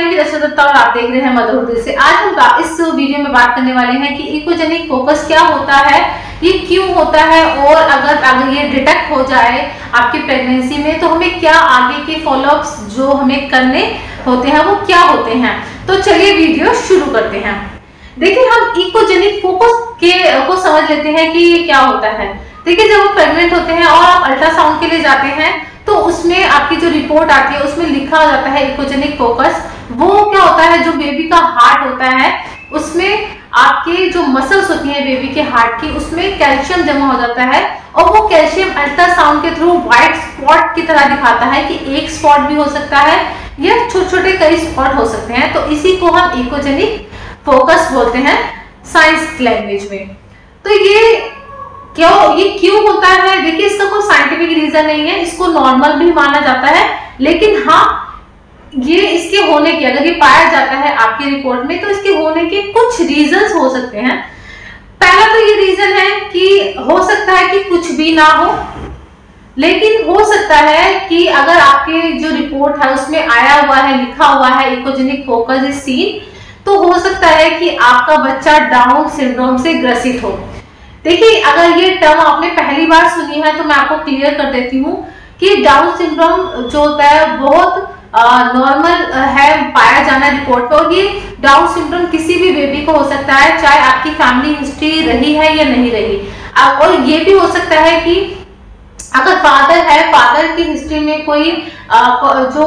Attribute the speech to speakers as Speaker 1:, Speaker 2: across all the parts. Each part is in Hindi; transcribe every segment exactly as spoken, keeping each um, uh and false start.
Speaker 1: माय दर्शक दत्ता और आप देख रहे हैं मदर दिल से। आज हम इस वीडियो में बात करने वाले हैं कि इकोजेनिक फोकस क्या होता है, ये क्यों होता है, और अगर अगर ये डिटेक्ट हो जाए आपकी प्रेगनेंसी में तो हमें क्या आगे के फॉलोअप्स जो हमें करने होते हैं वो क्या होते हैं। तो चलिए वीडियो शुरू करते हैं। देखिए, हम इकोजेनिक फोकस के को समझ लेते हैं कि ये क्या होता है। देखिए, जब आप प्रेग्नेंट होते हैं और आप अल्ट्रासाउंड के लिए जाते हैं तो उसमें आपकी जो रिपोर्ट आती है उसमें लिखा जाता है इकोजेनिक फोकस। वो क्या होता है, जो बेबी का हार्ट होता है उसमें आपके जो मसल्स होती हैं बेबी के हार्ट की, उसमें कैल्शियम जमा हो जाता है और वो कैल्शियम अल्ट्रासाउंड के थ्रू व्हाइट स्पॉट की तरह दिखाता है कि एक स्पॉट भी हो सकता है या छोटे छोटे कई स्पॉट हो सकते हैं। तो इसी को हम इकोजेनिक फोकस बोलते हैं साइंस लैंग्वेज में। तो ये क्यों ये क्यों होता है, देखिए इसका कोई साइंटिफिक रीजन नहीं है, इसको नॉर्मल भी माना जाता है, लेकिन हाँ ये इसके होने के, अगर ये पाया जाता है आपकी रिपोर्ट में तो इसके होने के कुछ रीजंस हो सकते हैं। पहला तो ये रीजन है कि हो सकता है कि कुछ भी ना हो, लेकिन हो सकता है कि अगर आपके जो रिपोर्ट है उसमें आया हुआ है, लिखा हुआ है इकोजेनिक फोकस इज सीन, तो हो सकता है कि आपका बच्चा डाउन सिंड्रोम से ग्रसित हो। देखिए, अगर ये टर्म आपने पहली बार सुनी है तो मैं आपको क्लियर कर देती हूँ कि डाउन सिंड्रोम जो होता है बहुत नॉर्मल है पाया जाना रिपोर्ट पर, और ये डाउन सिंड्रोम किसी भी बेबी को हो सकता है, चाहे आपकी फैमिली हिस्ट्री रही है या नहीं रही। और ये भी हो सकता है कि अगर फादर है, फादर की हिस्ट्री में कोई आ, जो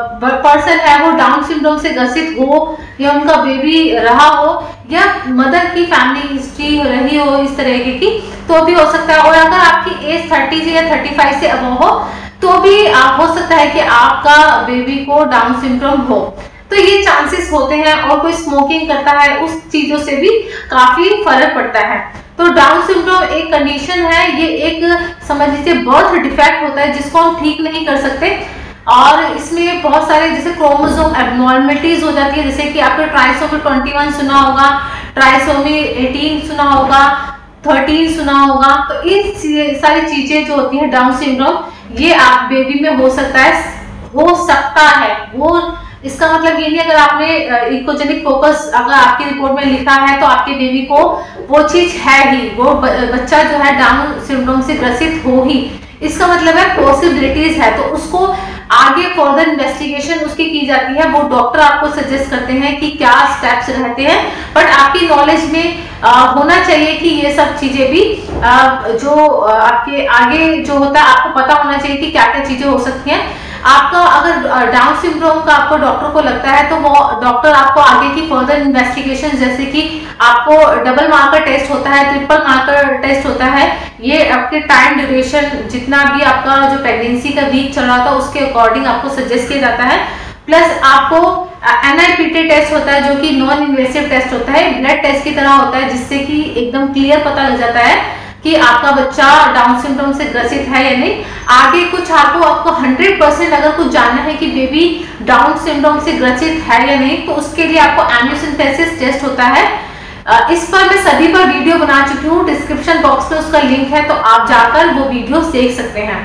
Speaker 1: पर्सन है वो डाउन सिंड्रोम से ग्रसित हो या उनका बेबी रहा हो, या मदर की फैमिली हिस्ट्री रही हो इस तरह की, तो भी हो सकता है। और अगर आपकी एज थर्टी से या थर्टी फाइव से अबव हो तो भी आप हो सकता है कि आपका बेबी को डाउन सिंड्रोम हो। तो ये चांसेस होते हैं, और कोई स्मोकिंग करता है उस चीजों से भी काफी फर्क पड़ता है। तो डाउन सिंड्रोम एक कंडीशन है, ये एक समझ लीजिए बर्थ डिफेक्ट होता है जिसको हम ठीक नहीं कर सकते, और इसमें बहुत सारे जैसे क्रोमोसोम एब्नॉर्मलिटीज हो जाती है, जैसे कि आपने ट्राइसोमी ट्वेंटी वन सुना होगा, ट्राइसोमी एटीन सुना होगा, थर्टीन सुना होगा। तो इन सारी चीजें जो होती हैं डाउन सिंड्रोम, ये आप बेबी में हो सकता है हो सकता है वो इसका मतलब ये नहीं अगर आपने इकोजेनिक फोकस अगर आपकी रिपोर्ट में लिखा है तो आपके बेबी को वो चीज है ही, वो बच्चा जो है डाउन सिंड्रोम से ग्रसित हो ही, इसका मतलब है पॉसिबिलिटीज है। तो उसको आगे फर्दर इन्वेस्टिगेशन उसकी की जाती है, वो डॉक्टर आपको सजेस्ट करते हैं कि क्या स्टेप्स रहते हैं, बट आपकी नॉलेज में आ, होना चाहिए कि ये सब चीजें भी आ, जो आपके आगे जो होता है आपको पता होना चाहिए कि क्या क्या चीजें हो सकती हैं। आपका अगर डाउन सिंड्रोम का आपको डॉक्टर को लगता है तो वो डॉक्टर आपको आगे की फर्दर इन्वेस्टिगेशन, जैसे कि आपको डबल मार्कर टेस्ट होता है, ट्रिपल मार्कर टेस्ट होता है, ये आपके टाइम ड्यूरेशन जितना भी आपका जो प्रेगनेंसी का वीक चल रहा था उसके अकॉर्डिंग आपको सजेस्ट किया जाता है। प्लस आपको N I P T test होता है जो कि नॉन इन्वेसिव टेस्ट होता है, ब्लड टेस्ट की तरह होता है, जिससे कि एकदम क्लियर पता लग जाता है कि आपका बच्चा डाउन सिंड्रोम से ग्रसित है या नहीं। आगे कुछ आपको आपको हंड्रेड परसेंट अगर कुछ जानना है कि बेबी डाउन सिंड्रोम से ग्रसित है या नहीं, तो उसके लिए आपको एम्नियोसेंटेसिस टेस्ट होता है। इस पर मैं सभी पर वीडियो बना चुकी हूँ, डिस्क्रिप्शन बॉक्स में उसका लिंक है, तो आप जाकर वो वीडियो देख सकते हैं।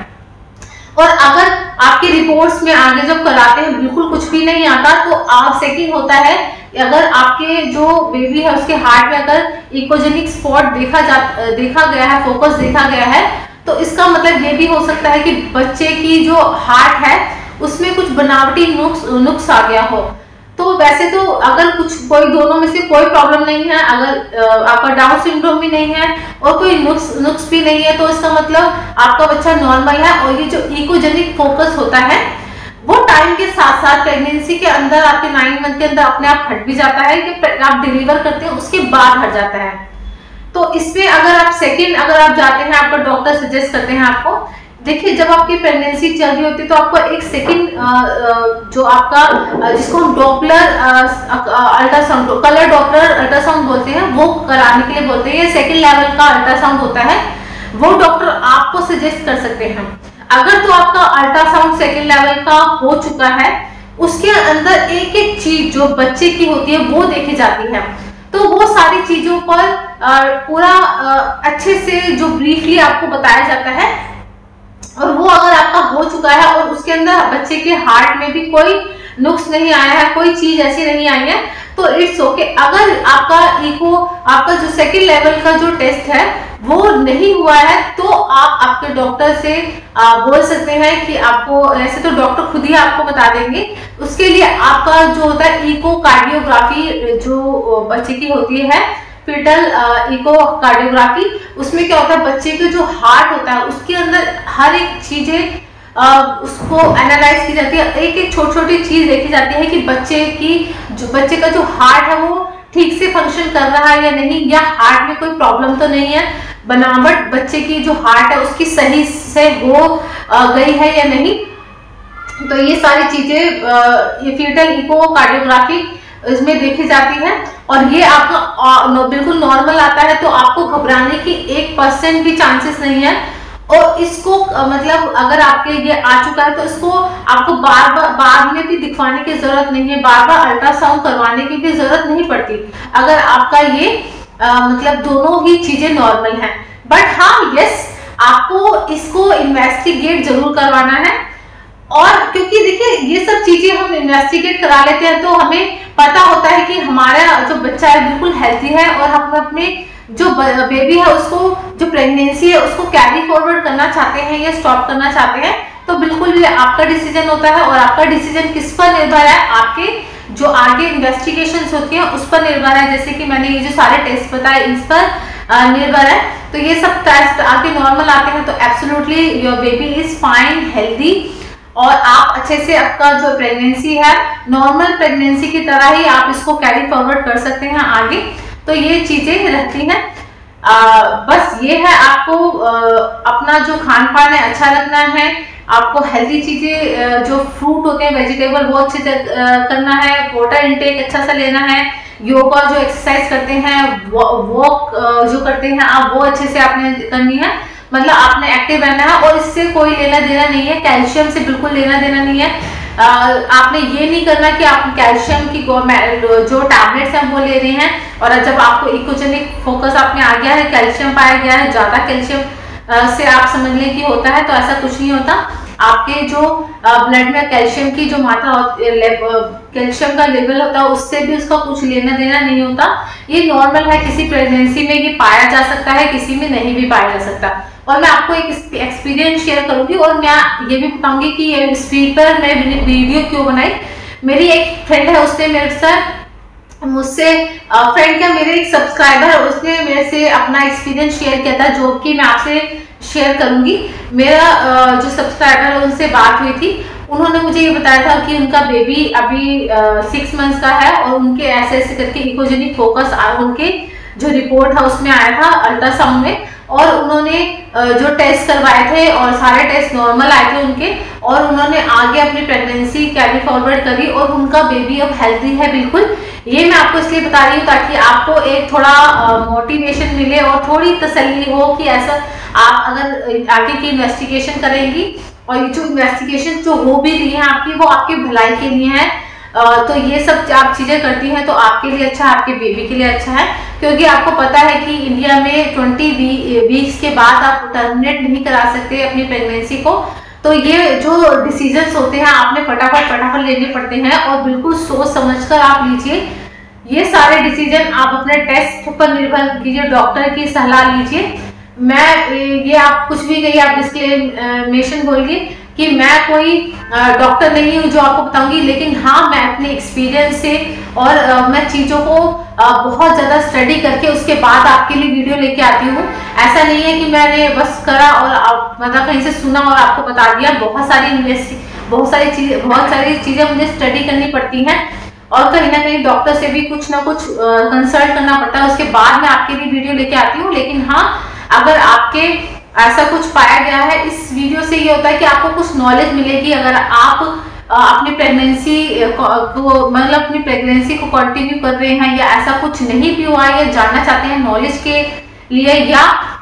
Speaker 1: और अगर आपकी रिपोर्ट्स में आगे जब कराते हैं बिल्कुल कुछ भी नहीं आता, तो आप सेकंड होता है अगर आपके जो बेबी है उसके हार्ट में अगर इकोजेनिक स्पॉट देखा जा देखा गया है, फोकस देखा गया है, तो इसका मतलब ये भी हो सकता है कि बच्चे की जो हार्ट है उसमें कुछ बनावटी नुक्स नुक्स आ गया हो। तो वैसे तो अगर कुछ कोई दोनों में से कोई प्रॉब्लम नहीं है, अगर आपका डाउन सिंड्रोम भी नहीं है और कोई नुक्स नुक्स भी नहीं है, तो इसका मतलब आपका बच्चा नॉर्मल है। और ये जो इकोजेनिक फोकस होता है वो टाइम के साथ साथ प्रेगनेंसी के अंदर आपके नाइन मंथ के अंदर अपने आप हट भी जाता है, कि आप डिलीवर करते हैं उसके बाद हट जाता है। तो इसमें अगर आप सेकंड अगर आप जाते हैं, आपका डॉक्टर सजेस्ट करते हैं आपको, देखिए जब आपकी प्रेगनेंसी चल रही होती है तो आपको एक सेकंड जो आपका जिसको हम Doppler ultrasound, colour Doppler ultrasound बोलते हैं, वो कराने के लिए बोलते हैं। ये सेकंड लेवल का अल्ट्रासाउंड होता है, वो डॉक्टर आपको सजेस्ट कर सकते हैं। अगर तो आपका अल्ट्रासाउंड सेकंड लेवल का हो चुका है, उसके अंदर एक एक चीज जो बच्चे की होती है वो देखी जाती है, तो वो सारी चीजों पर पूरा अच्छे से जो ब्रीफली आपको बताया जाता है, और वो अगर आपका हो चुका है और उसके अंदर बच्चे के हार्ट में भी कोई नुक्स नहीं आया है, कोई चीज ऐसी नहीं आई है, तो इट्स ओके। अगर आपका इको आपका जो सेकेंड लेवल का जो टेस्ट है वो नहीं हुआ है तो आप आपके डॉक्टर से आ, बोल सकते हैं कि आपको, ऐसे तो डॉक्टर खुद ही आपको बता देंगे, उसके लिए आपका जो होता है इको कार्डियोग्राफी जो बच्चे की होती है, फीटल इको कार्डियोग्राफी, उसमें क्या होता है बच्चे के जो हार्ट होता है उसके अंदर हर एक चीजें Uh, उसको एनालाइज की जाती है, एक एक छोटी छोटी चीज देखी जाती है कि बच्चे की जो बच्चे का जो हार्ट है वो ठीक से फंक्शन कर रहा है या नहीं, या हार्ट में कोई प्रॉब्लम तो नहीं है, बनावट बच्चे की जो हार्ट है उसकी सही से हो uh, गई है या नहीं। तो ये सारी चीजें uh, ये फीटल इको कार्डियोग्राफी इसमें देखी जाती है, और ये आपका बिल्कुल नॉर्मल आता है, तो आपको घबराने की एक परसेंट भी चांसेस नहीं है। और इसको मतलब अगर आपके ये आ चुका है तो इसको आपको बार बार बाद में भी दिखवाने की जरूरत नहीं है, बार बार अल्ट्रासाउंड करवाने की भी जरूरत नहीं पड़ती अगर आपका ये आ, मतलब दोनों ही चीजें नॉर्मल हैं। बट हाँ यस, आपको इसको इन्वेस्टिगेट जरूर करवाना है, और क्योंकि देखिए ये सब चीजें हम इन्वेस्टिगेट करा लेते हैं तो हमें पता होता है कि हमारा जो बच्चा है बिल्कुल हेल्थी है, और हम अपने जो बेबी है उसको, जो प्रेगनेंसी है उसको कैरी फॉरवर्ड करना चाहते हैं या स्टॉप करना चाहते हैं, तो बिल्कुल भी आपका डिसीजन होता है। और आपका डिसीजन किस पर निर्भर है, आपके जो आगे इन्वेस्टिगेशंस होती हैं उस पर निर्भर है। जैसे कि मैंने ये जो सारे टेस्ट बताए इस पर निर्भर है, तो ये सब टेस्ट आके नॉर्मल आते हैं तो absolutely your baby is fine, healthy, और आप अच्छे से आपका जो प्रेगनेंसी है नॉर्मल प्रेगनेंसी की तरह ही आप इसको कैरी फॉरवर्ड कर सकते हैं आगे। तो ये चीजें रहती हैं। आ, बस ये है, आपको आ, अपना जो खान पान है अच्छा रखना है, आपको हेल्दी चीजें जो फ्रूट होते हैं वेजिटेबल वो अच्छे से करना है, वाटर इनटेक अच्छा सा लेना है, योगा जो एक्सरसाइज करते हैं, वॉक जो करते हैं आप वो अच्छे से आपने करनी है, मतलब आपने एक्टिव रहना है, और इससे कोई लेना देना नहीं है, कैल्शियम से बिल्कुल लेना देना नहीं है। आ, आपने ये नहीं करना कि आप कैल्शियम की जो टैबलेट्स हैं वो ले रहे हैं, और जब आपको इकोजेनिक फोकस आपने आ गया है, कैल्शियम पाया गया है, ज्यादा कैल्शियम से आप समझ लें कि होता है, तो ऐसा कुछ नहीं होता। आपके जो ब्लड में कैल्शियम की जो मात्रा कैल्शियम का लेवल होता है उससे भी उसका कुछ लेना देना नहीं होता। ये नॉर्मल है, किसी प्रेगनेंसी में ये पाया जा सकता है, किसी में नहीं भी पाया जा सकता। और मैं आपको एक एक्सपीरियंस शेयर करूंगी, और मैं ये भी बताऊंगी कि ये स्पीड पर मैं वीडियो क्यों बनाई। मेरी एक फ्रेंड है, उसने मेरे साथ मुझसे फ्रेंड क्या मेरे एक सब्सक्राइबर है, उसने मेरे से अपना एक्सपीरियंस शेयर किया था जो कि मैं आपसे शेयर करूंगी। मेरा जो सब्सक्राइबर है उनसे बात हुई थी, उन्होंने मुझे ये बताया था कि उनका बेबी अभी सिक्स मंथ्स का है, और उनके ऐसे ऐसे करके इकोजेनिक फोकस उनके जो रिपोर्ट है उसमें आया था अल्ट्रासाउंड में, और उन्होंने जो टेस्ट करवाए थे और सारे टेस्ट नॉर्मल आए थे उनके, और उन्होंने आगे अपनी प्रेगनेंसी कैरी फॉरवर्ड करी, और उनका बेबी अब हेल्थी है बिल्कुल। ये मैं आपको इसलिए बता रही हूँ ताकि आपको एक थोड़ा मोटिवेशन मिले और थोड़ी तसल्ली हो कि ऐसा आप अगर आगे की इन्वेस्टिगेशन करेंगी, और ये जो इन्वेस्टिगेशन जो हो भी रही है आपकी वो आपकी भलाई के लिए है, तो ये सब आप चीजें करती हैं तो आपके लिए अच्छा है, आपके बेबी के लिए अच्छा है। क्योंकि आपको पता है कि इंडिया में ट्वेंटी वीक्स के बाद आप टर्मिनेट नहीं करा सकते अपनी प्रेगनेंसी को, तो ये जो डिसीजंस होते हैं आपने फटाफट फटाफट लेने पड़ते हैं, और बिल्कुल सोच समझकर आप लीजिए। ये सारे डिसीजन आप अपने टेस्ट पर निर्भर कीजिए, डॉक्टर की सलाह लीजिए। मैं ये आप कुछ भी कहिए, आप डिस्क्लेमेशन बोलिए कि मैं कोई डॉक्टर नहीं हूँ जो आपको बताऊंगी, लेकिन हाँ मैं अपने एक्सपीरियंस से और आ, मैं चीज़ों को आ, बहुत ज़्यादा स्टडी करके उसके बाद आपके लिए वीडियो लेके आती हूँ। ऐसा नहीं है कि मैंने बस करा और आप, मतलब कहीं से सुना और आपको बता दिया। बहुत सारी बहुत सारी चीज़ बहुत सारी चीज़ें मुझे स्टडी करनी पड़ती हैं, और कहीं ना कहीं डॉक्टर से भी कुछ ना कुछ कंसल्ट करना पड़ता है, उसके बाद मैं आपके लिए वीडियो लेके आती हूँ। लेकिन हाँ, अगर आपके ऐसा कुछ पाया गया है, इस वीडियो से ये होता है कि आपको कुछ नॉलेज मिलेगी। अगर आप अपनी प्रेगनेंसी को मतलब अपनी प्रेगनेंसी को कंटिन्यू कर रहे हैं, या ऐसा कुछ नहीं भी हुआ या जानना चाहते हैं नॉलेज के लिए, या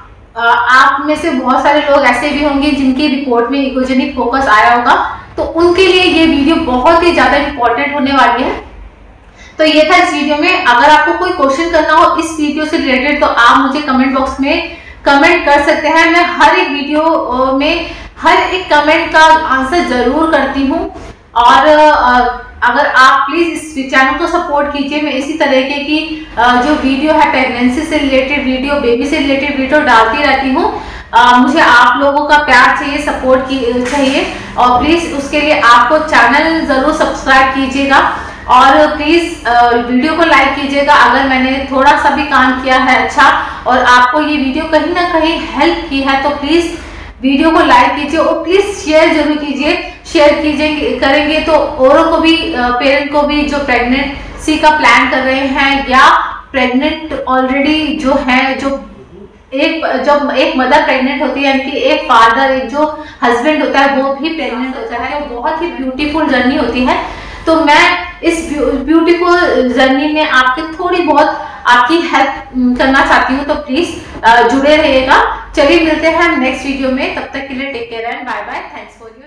Speaker 1: आप में से बहुत सारे लोग ऐसे भी होंगे जिनकी रिपोर्ट में इकोजेनिक फोकस आया होगा, तो उनके लिए ये वीडियो बहुत ही ज्यादा इंपॉर्टेंट होने वाली है। तो ये था इस वीडियो में। अगर आपको कोई क्वेश्चन करना हो इस वीडियो से रिलेटेड तो आप मुझे कमेंट बॉक्स में कमेंट कर सकते हैं। मैं हर एक वीडियो में हर एक कमेंट का आंसर जरूर करती हूँ, और अगर आप प्लीज इस चैनल को सपोर्ट कीजिए। मैं इसी तरीके की जो वीडियो है प्रेगनेंसी से रिलेटेड वीडियो, बेबी से रिलेटेड वीडियो डालती रहती हूँ। मुझे आप लोगों का प्यार चाहिए, सपोर्ट की चाहिए, और प्लीज उसके लिए आपको चैनल जरूर सब्सक्राइब कीजिएगा और प्लीज वीडियो को लाइक कीजिएगा। अगर मैंने थोड़ा सा भी काम किया है अच्छा और आपको ये वीडियो कहीं ना कहीं हेल्प की है तो प्लीज वीडियो को लाइक कीजिए और प्लीज शेयर जरूर कीजिए। शेयर कीजिए करेंगे तो औरों को भी, पेरेंट को भी जो प्रेगनेंसी का प्लान कर रहे हैं या प्रेग्नेंट ऑलरेडी जो है, जो एक जब एक मदर प्रेग्नेंट होती है यानी कि एक फादर, एक जो हस्बैंड होता है वो भी प्रेग्नेंट होता है, वो बहुत ही ब्यूटीफुल जर्नी होती है। तो मैं इस ब्यूटीफुल जर्नी में आपकी थोड़ी बहुत आपकी हेल्प करना चाहती हूँ, तो प्लीज जुड़े रहिएगा। चलिए मिलते हैं नेक्स्ट वीडियो में, तब तक के लिए take care and bye bye. Thanks for